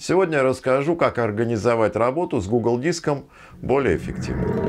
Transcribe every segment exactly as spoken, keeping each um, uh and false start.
Сегодня я расскажу, как организовать работу с Google Диском более эффективно.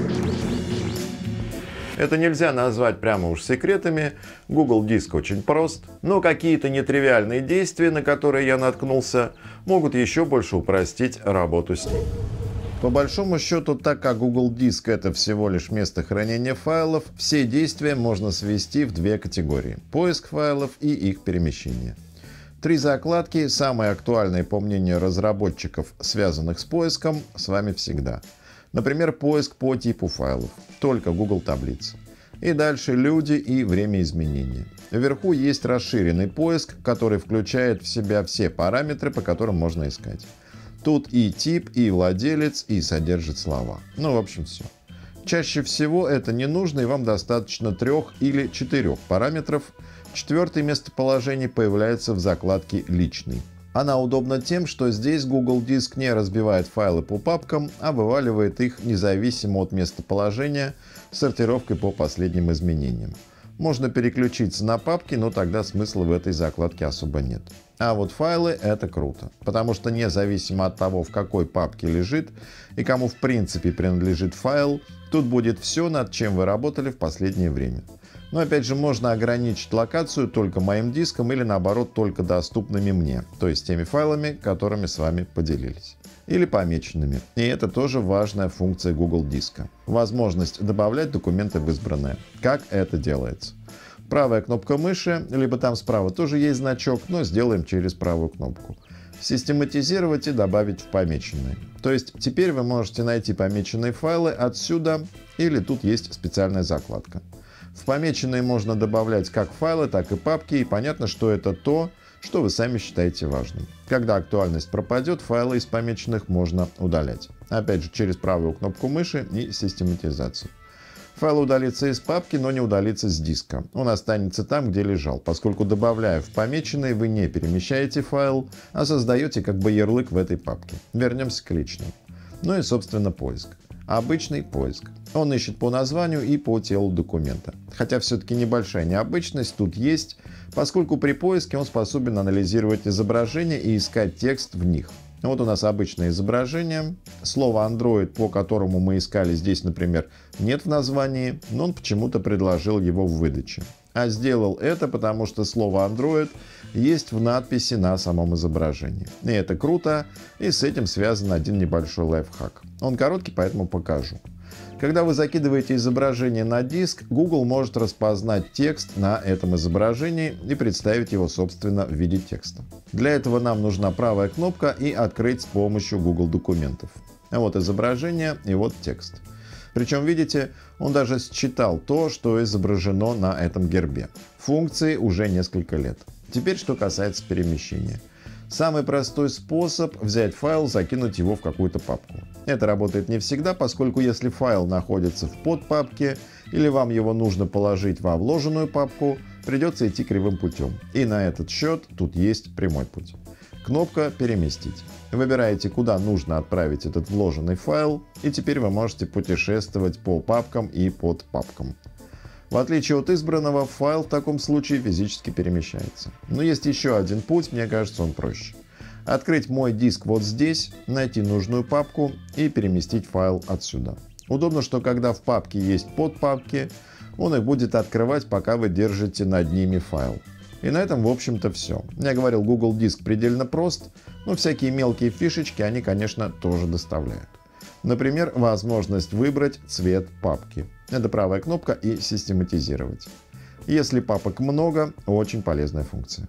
Это нельзя назвать прямо уж секретами, Google Диск очень прост, но какие-то нетривиальные действия, на которые я наткнулся, могут еще больше упростить работу с ним. По большому счету, так как Google Диск — это всего лишь место хранения файлов, все действия можно свести в две категории – поиск файлов и их перемещение. Три закладки, самые актуальные по мнению разработчиков, связанных с поиском, с вами всегда. Например, поиск по типу файлов, только Google таблицы. И дальше люди и время изменения. Вверху есть расширенный поиск, который включает в себя все параметры, по которым можно искать. Тут и тип, и владелец, и содержит слова. Ну, в общем, все. Чаще всего это не нужно, и вам достаточно трех или четырех параметров. Четвертое местоположение появляется в закладке «Личный». Она удобна тем, что здесь Google Диск не разбивает файлы по папкам, а вываливает их независимо от местоположения с сортировкой по последним изменениям. Можно переключиться на папки, но тогда смысла в этой закладке особо нет. А вот файлы — это круто, потому что независимо от того, в какой папке лежит и кому в принципе принадлежит файл, тут будет все, над чем вы работали в последнее время. Но опять же, можно ограничить локацию только моим диском или наоборот только доступными мне, то есть теми файлами, которыми с вами поделились. Или помеченными. И это тоже важная функция Google Диска. Возможность добавлять документы в избранное. Как это делается? Правая кнопка мыши, либо там справа тоже есть значок, но сделаем через правую кнопку. Систематизировать и добавить в помеченные. То есть теперь вы можете найти помеченные файлы отсюда, или тут есть специальная закладка. В помеченные можно добавлять как файлы, так и папки, и понятно, что это то, что вы сами считаете важным. Когда актуальность пропадет, файлы из помеченных можно удалять. Опять же, через правую кнопку мыши и систематизацию. Файл удалится из папки, но не удалится с диска. Он останется там, где лежал, поскольку, добавляя в помеченные, вы не перемещаете файл, а создаете как бы ярлык в этой папке. Вернемся к личному. Ну и, собственно, поиск. Обычный поиск. Он ищет по названию и по телу документа. Хотя все-таки небольшая необычность тут есть, поскольку при поиске он способен анализировать изображения и искать текст в них. Вот у нас обычное изображение. Слово Android, по которому мы искали здесь, например, нет в названии, но он почему-то предложил его в выдаче. А сделал это, потому что слово Android есть в надписи на самом изображении. И это круто, и с этим связан один небольшой лайфхак. Он короткий, поэтому покажу. Когда вы закидываете изображение на диск, Google может распознать текст на этом изображении и представить его, собственно, в виде текста. Для этого нам нужна правая кнопка и открыть с помощью Google документов. Вот изображение и вот текст. Причем, видите, он даже считал то, что изображено на этом гербе. Функции уже несколько лет. Теперь, что касается перемещения. Самый простой способ — взять файл, закинуть его в какую-то папку. Это работает не всегда, поскольку если файл находится в подпапке или вам его нужно положить во вложенную папку, придется идти кривым путем. И на этот счет тут есть прямой путь. Кнопка «Переместить». Выбираете, куда нужно отправить этот вложенный файл, и теперь вы можете путешествовать по папкам и под папкам. В отличие от избранного, файл в таком случае физически перемещается. Но есть еще один путь, мне кажется, он проще. Открыть мой диск вот здесь, найти нужную папку и переместить файл отсюда. Удобно, что когда в папке есть подпапки, он их будет открывать, пока вы держите над ними файл. И на этом, в общем-то, все. Я говорил, Google Диск предельно прост, но всякие мелкие фишечки они, конечно, тоже доставляют. Например, возможность выбрать цвет папки. Это правая кнопка и систематизировать. Если папок много, очень полезная функция.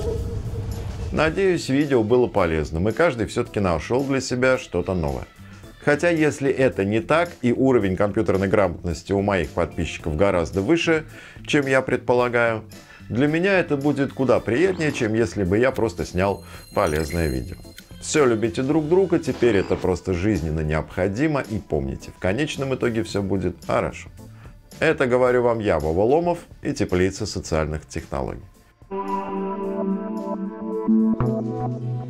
Надеюсь, видео было полезным, и каждый все-таки нашел для себя что-то новое. Хотя, если это не так, и уровень компьютерной грамотности у моих подписчиков гораздо выше, чем я предполагаю, для меня это будет куда приятнее, чем если бы я просто снял полезное видео. Все любите друг друга, теперь это просто жизненно необходимо, и помните, в конечном итоге все будет хорошо. Это говорю вам я, Вова Ломов, и Теплица социальных технологий.